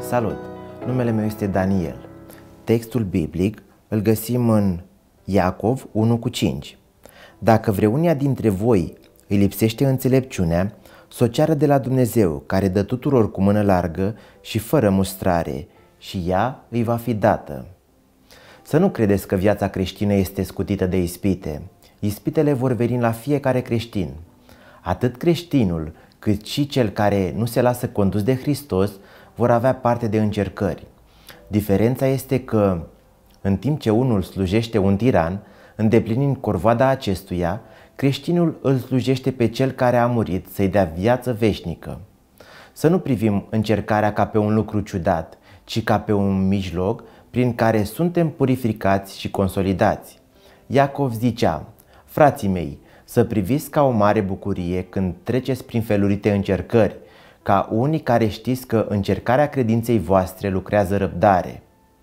Salut! Numele meu este Daniel. Textul biblic îl găsim în Iacov 1:5. Dacă vreunia dintre voi îi lipsește înțelepciunea, s-o ceară de la Dumnezeu, care dă tuturor cu mână largă și fără mustrare, și ea îi va fi dată. Să nu credeți că viața creștină este scutită de ispite. Ispitele vor veni la fiecare creștin. Atât creștinul, cât și cel care nu se lasă condus de Hristos vor avea parte de încercări. Diferența este că, în timp ce unul slujește un tiran, îndeplinind corvoada acestuia, creștinul îl slujește pe cel care a murit să-i dea viață veșnică. Să nu privim încercarea ca pe un lucru ciudat, ci ca pe un mijloc prin care suntem purificați și consolidați. Iacov zicea: frații mei, să priviți ca o mare bucurie când treceți prin felurite încercări, ca unii care știți că încercarea credinței voastre lucrează răbdare.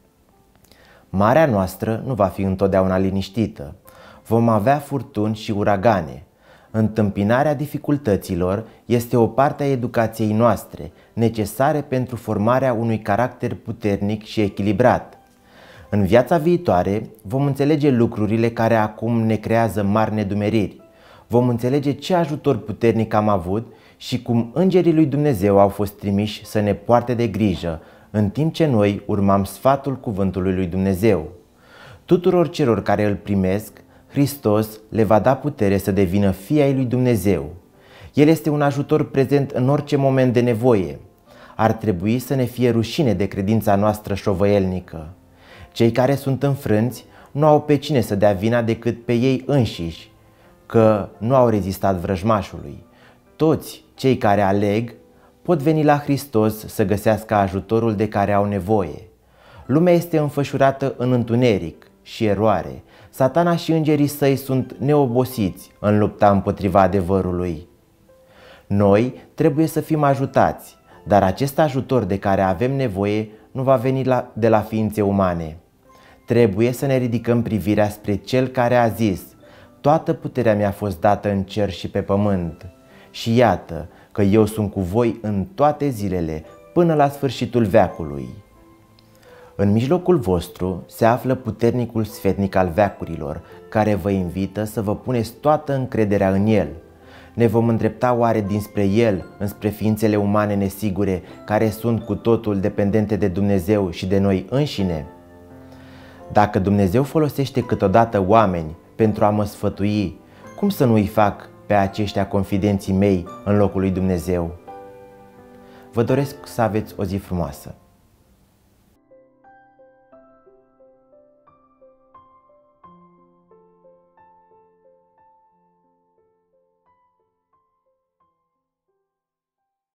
Marea noastră nu va fi întotdeauna liniștită. Vom avea furtuni și uragane. Întâmpinarea dificultăților este o parte a educației noastre, necesare pentru formarea unui caracter puternic și echilibrat. În viața viitoare vom înțelege lucrurile care acum ne creează mari nedumeriri. Vom înțelege ce ajutor puternic am avut și cum îngerii lui Dumnezeu au fost trimiși să ne poarte de grijă, în timp ce noi urmam sfatul cuvântului lui Dumnezeu. Tuturor celor care îl primesc, Hristos le va da putere să devină fii ai lui Dumnezeu. El este un ajutor prezent în orice moment de nevoie. Ar trebui să ne fie rușine de credința noastră șovăielnică. Cei care sunt înfrânți nu au pe cine să dea vina decât pe ei înșiși, că nu au rezistat vrăjmașului. Toți cei care aleg pot veni la Hristos să găsească ajutorul de care au nevoie. Lumea este înfășurată în întuneric și eroare. Satana și îngerii săi sunt neobosiți în lupta împotriva adevărului. Noi trebuie să fim ajutați, dar acest ajutor de care avem nevoie nu va veni de la ființe umane. Trebuie să ne ridicăm privirea spre Cel care a zis: toată puterea mi-a fost dată în cer și pe pământ. Și iată că eu sunt cu voi în toate zilele, până la sfârșitul veacului. În mijlocul vostru se află puternicul sfetnic al veacurilor, care vă invită să vă puneți toată încrederea în El. Ne vom îndrepta oare dinspre El, înspre ființele umane nesigure, care sunt cu totul dependente de Dumnezeu și de noi înșine? Dacă Dumnezeu folosește câteodată oameni pentru a mă sfătui, cum să nu îi fac pe aceștia confidenții mei în locul lui Dumnezeu? Vă doresc să aveți o zi frumoasă!